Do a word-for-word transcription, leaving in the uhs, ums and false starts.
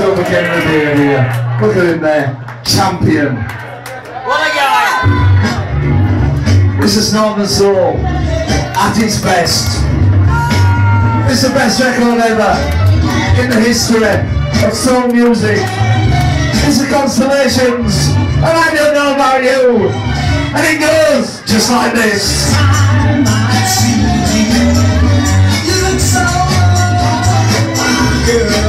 overcame the day here. Look at him there, champion. What a guy! This is Northern Soul at its best. It's the best record ever in the history of soul music. It's the Constellations, and I don't know about you. And it goes just like this. You look so good.